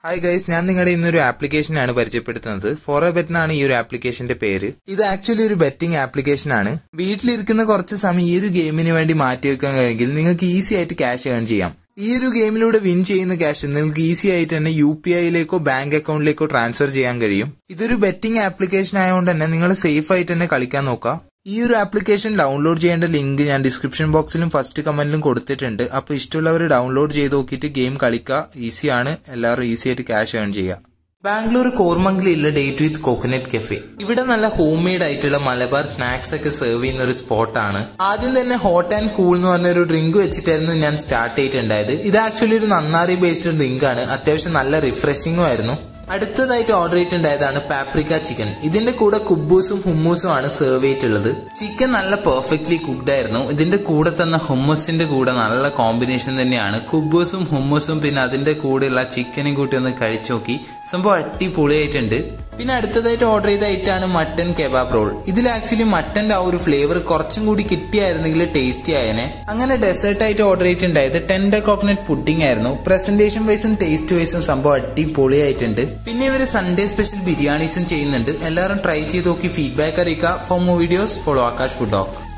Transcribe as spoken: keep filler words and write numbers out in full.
Hi guys, ഞാൻ നിങ്ങളുടെ ഇന്നൊരു ആപ്ലിക്കേഷനാണ് പരിചയപ്പെടുത്തുന്നത്. ഫോർ എ ബെറ്റ് എന്നാണ് ഈ ഒരു ആപ്ലിക്കേഷന്റെ പേര്. ഇത് ആക്ച്വലി ഒരു ബെറ്റിംഗ് ആപ്ലിക്കേഷൻ ആണ്. വീട്ടിലിരിക്കുന്ന കുറച്ച് സമയം ഈ ഒരു ഗെയിമിന് വേണ്ടി മാറ്റിവെക്കാൻ കഴിയുമെങ്കിൽ നിങ്ങൾക്ക് ഈസി ആയിട്ട് ക്യാഷ് ഏൺ ചെയ്യാം. ഈ ഒരു ഗെയിമിലൂടെ വിൻ ചെയ്യുന്ന ക്യാഷ് നിങ്ങൾക്ക് ഈസി ആയിട്ട് തന്നെ യു പി ഐയിലേക്കോ ബാങ്ക് അക്കൗണ്ടിലേക്കോ ട്രാൻസ്ഫർ ചെയ്യാൻ കഴിയും. ഇതൊരു ബെറ്റിംഗ് ആപ്ലിക്കേഷൻ ആയതുകൊണ്ട് തന്നെ നിങ്ങൾ സേഫ് ആയിട്ട് തന്നെ കളിക്കാൻ നോക്കുക. ഈ ഒരു ആപ്ലിക്കേഷൻ ഡൗൺലോഡ് ചെയ്യേണ്ട ലിങ്ക് ഞാൻ ഡിസ്ക്രിപ്ഷൻ ബോക്സിലും ഫസ്റ്റ് കമന്റിലും കൊടുത്തിട്ടുണ്ട്. അപ്പൊ ഇഷ്ടമുള്ളവർ ഡൗൺലോഡ് ചെയ്ത് നോക്കിയിട്ട് ഗെയിം കളിക്കുക. ഈസിയാണ്, എല്ലാവരും ഈസി ആയിട്ട് ക്യാഷ് ഏൺ ചെയ്യുക. ബാംഗ്ലൂർ കോർമംഗലിലുള്ള ഡേറ്റ് വിത്ത് കോക്കനട്ട് കഫേ. ഇവിടെ നല്ല ഹോം മെയ്ഡ് ആയിട്ടുള്ള മലബാർ സ്നാക്സ് ഒക്കെ സെർവ് ചെയ്യുന്ന ഒരു സ്പോട്ടാണ്. ആദ്യം തന്നെ ഹോട്ട് ആൻഡ് കൂൾ എന്ന് പറഞ്ഞ ഒരു ഡ്രിങ്ക് വെച്ചിട്ടായിരുന്നു ഞാൻ സ്റ്റാർട്ട് ചെയ്തിട്ടുണ്ടായത്. ഇത് ആക്ച്വലി ഒരു നന്നാരി ബേസ്ഡ് ഡ്രിങ്ക് ആണ്. അത്യാവശ്യം നല്ല റിഫ്രഷിംഗും ആയിരുന്നു. അടുത്തതായിട്ട് ഓർഡർ ചെയ്തിട്ടുണ്ടായതാണ് പാപ്രിക്ക ചിക്കൻ. ഇതിന്റെ കൂടെ കുബൂസും ഹുമ്മൂസും ആണ് സെർവ് ചെയ്തിട്ടുള്ളത്. ചിക്കൻ നല്ല പെർഫെക്റ്റ്ലി കുക്ക്ഡ് ആയിരുന്നു. ഇതിന്റെ കൂടെ തന്ന ഹുമ്മസിന്റെ കൂടെ നല്ല കോമ്പിനേഷൻ തന്നെയാണ്. കുബൂസും ഹുമ്മൂസും പിന്നെ അതിന്റെ കൂടെയുള്ള ചിക്കനും കൂട്ടി ഒന്ന് കഴിച്ചു നോക്കി. സംഭവം അടിപൊളിയായിട്ടുണ്ട്. പിന്നെ അടുത്തതായിട്ട് ഓർഡർ ചെയ്ത ഐറ്റാണ് മട്ടൻ കെബാബ് റോൾ. ഇതിൽ ആക്ച്വലി മട്ടന്റെ ആ ഒരു ഫ്ലേവർ കുറച്ചും കൂടി കിട്ടിയായിരുന്നെങ്കിൽ ടേസ്റ്റി ആയനെ. അങ്ങനെ ഡെസേർട്ട് ആയിട്ട് ഓർഡർ ചെയ്തിട്ടുണ്ടായത് ടെൻഡർ കോക്കനട്ട് പുഡിംഗ് ആയിരുന്നു. പ്രസന്റേഷൻ വൈസും ടേസ്റ്റ് വൈസും സംഭവം അടിപൊളിയായിട്ടുണ്ട്. പിന്നെ ഇവര് സൺഡേ സ്പെഷ്യൽ ബിരിയാണീസും ചെയ്യുന്നുണ്ട്. എല്ലാവരും ട്രൈ ചെയ്ത് നോക്കി ഫീഡ്ബാക്ക് അറിയിക്കുക. For more videos follow Aakash food talk.